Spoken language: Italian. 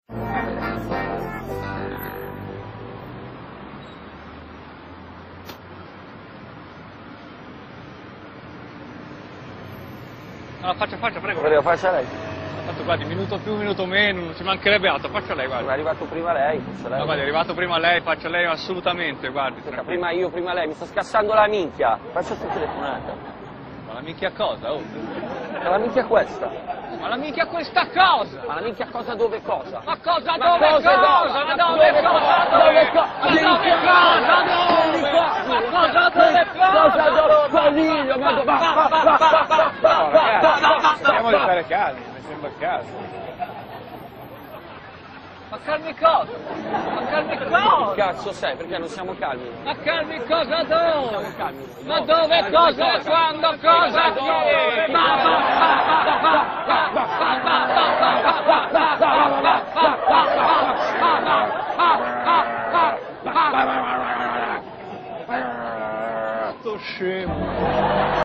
No, faccia, prego. Prego, faccia lei. Tanto guardi, minuto più, minuto meno, non ci mancherebbe altro, faccia lei, guardi. È arrivato prima lei, faccia lei. No, guardi, è arrivato prima lei, faccia lei assolutamente, guardi. Aspetta, prima io, prima lei, mi sta scassando la minchia. Faccia sta telefonata. Ma la minchia cosa? Oh. Ma la minchia questa. Ma la minchia questa cosa? Ma la minchia cosa dove cosa? Ma cosa Ma dove cosa cosa? Ma dove cosa? Dove cosa? Ma dove cosa? Ma cosa dove cosa? Coniglio, ma dove? Cerchiamo di stare calmi, mi sembra il caso. Ma calmi cosa? Ma calmi Che cosa? cazzo sei? Perché non siamo calmi? Ma calmi cosa dove? Siamo calmi. Ma dove cosa? Quando cosa? Chi? Sto scemo.